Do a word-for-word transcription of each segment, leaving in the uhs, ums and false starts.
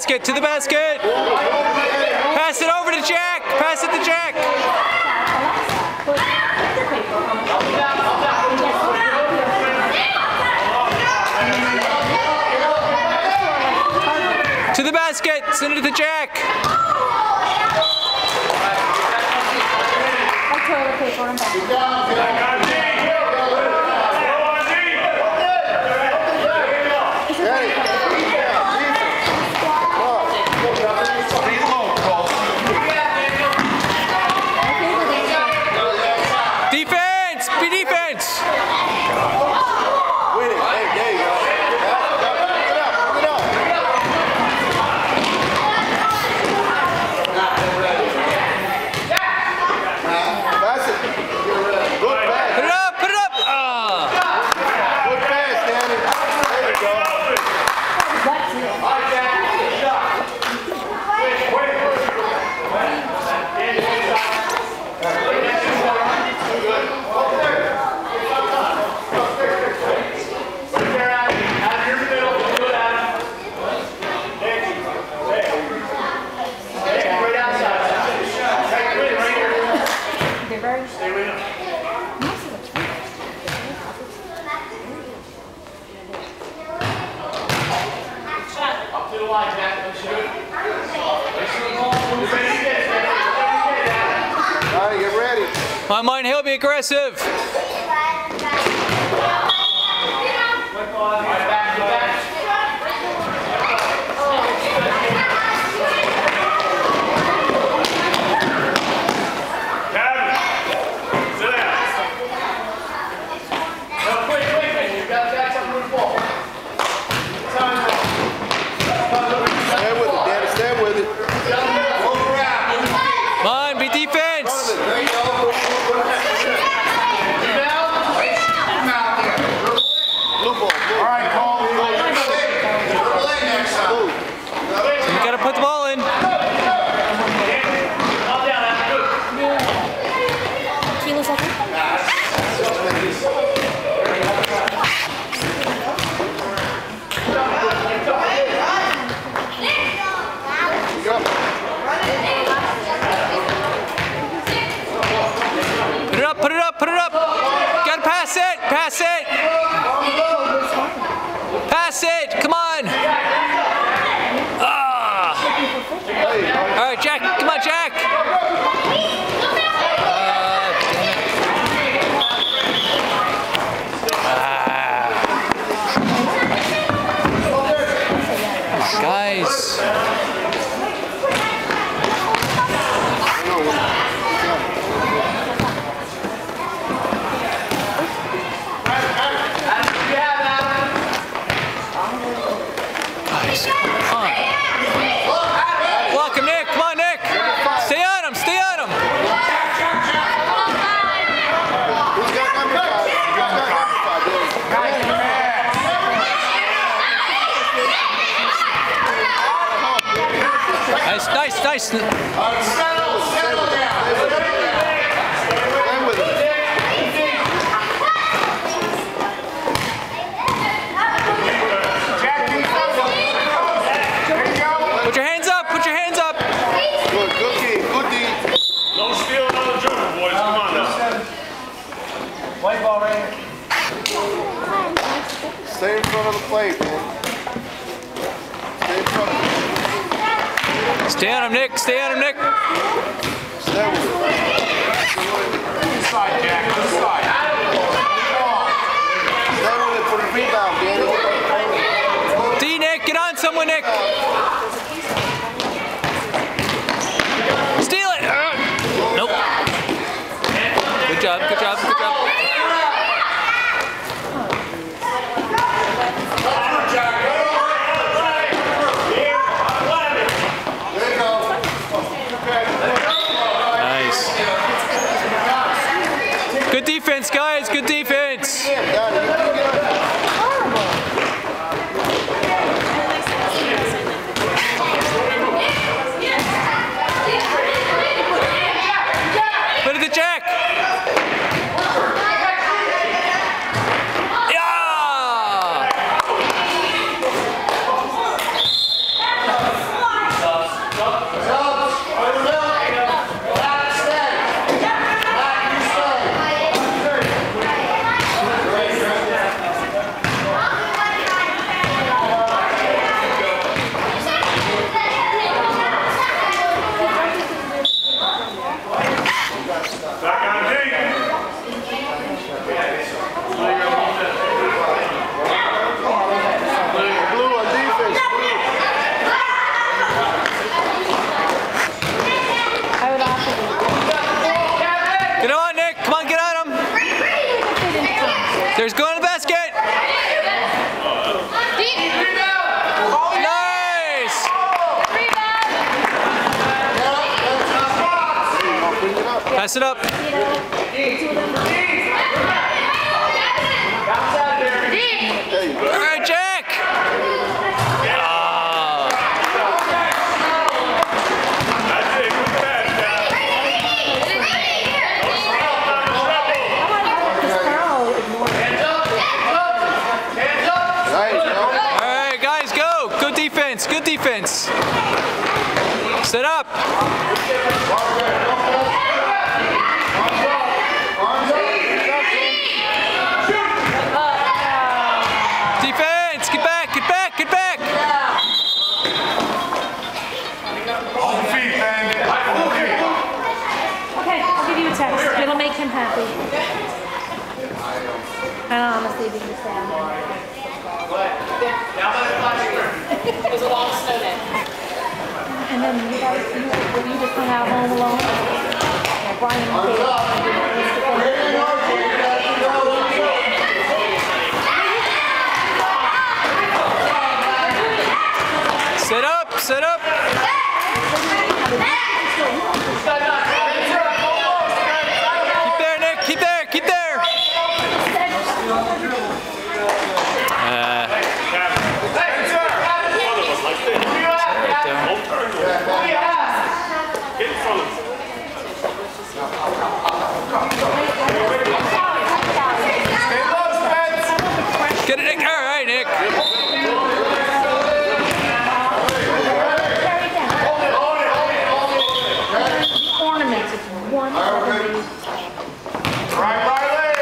basket, to the basket. Pass it over to Jack. Pass it to Jack. To the basket, send it to Jack. Defense! Be defense! My mind, he'll be aggressive. Put it up, put it up. Gotta pass it, pass it. Pass it, come on. Ah. All right, Jack, come on, Jack. Uh, Guys. Block him, Nick. Come on, Nick. Stay on him. Stay on him. Nice, nice, nice. Put your hands up, put your hands up. Good, good game, good D. Don't steal another jumper, boys. Come on now. White ball right here. Stay in front of the plate, man. Stay in front of the Stay on him, Nick. Stay on him, Nick. Stay with it. Inside, Jack. Inside. Stay with it for the rebound, Danny. D, Nick. Get on someone, Nick. Steal it. Uh, nope. Good job, good job, good job. Nice. Good defense. Pass it up. All right, Jack. Oh. That's it. Good pass, Jack. Nice, bro. All right, guys, go. Good defense. Good defense. Set up. Defense. Get back. Get back. Get back. On the feet, man. Full feet. Okay, I'll give you a text. It'll make him happy. I honestly think the same. It was a long snow day. And then you guys, you, when you just hung out home alone, like Brian and Kate, Set up. Set up. Keep there, Nick. Keep there. Keep there. Uh, Don't turn to him. Get in front of him. Get it, Nick. All right, Nick. ornaments, it's one seventy. Right, Riley.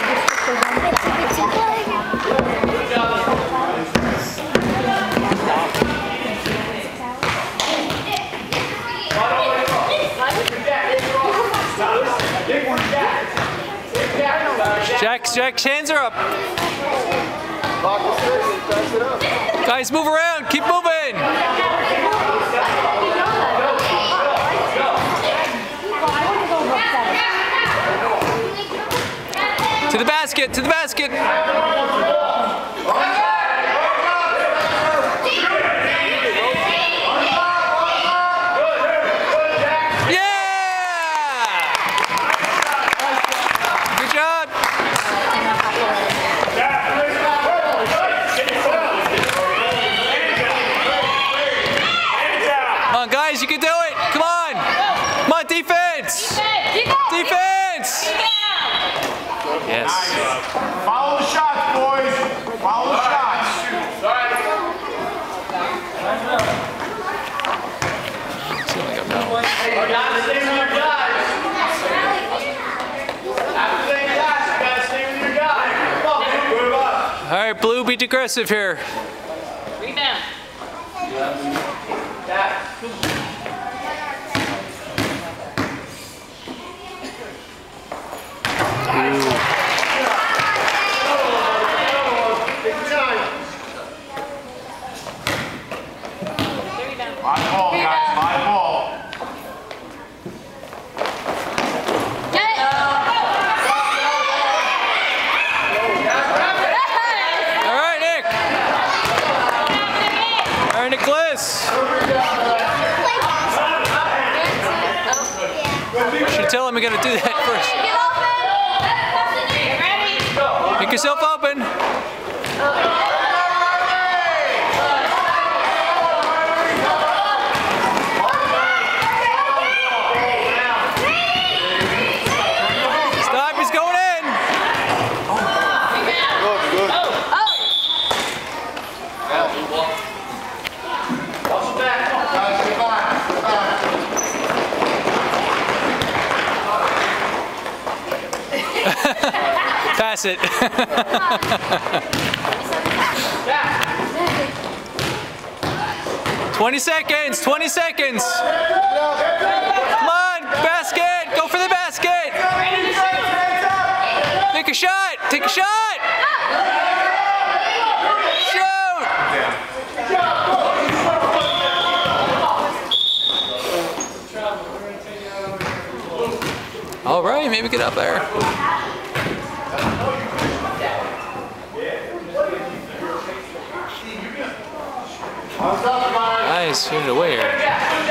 Jack's, Jack's hands are up. Lock the stick and pass it up. Guys, move around. Keep moving. To the basket. To the basket. Guys, you can do it. Come on. Come on, defense. Defense. Yes. Follow the shots, boys. Follow the shots. Seems like a foul. All right, Blue, be aggressive here. Rebound. Live ball, guys. Live ball. All right, Nick. All right, Nicholas. Should tell him we got to do that first. Make yourself open. Stop, he's going in. Good, good. Guys, get back, get back. Pass it. Twenty seconds. Twenty seconds. Come on, basket. Go for the basket. Take a shot. Take a shot. Shoot. All right, maybe get up there. Nice, shoot it away here.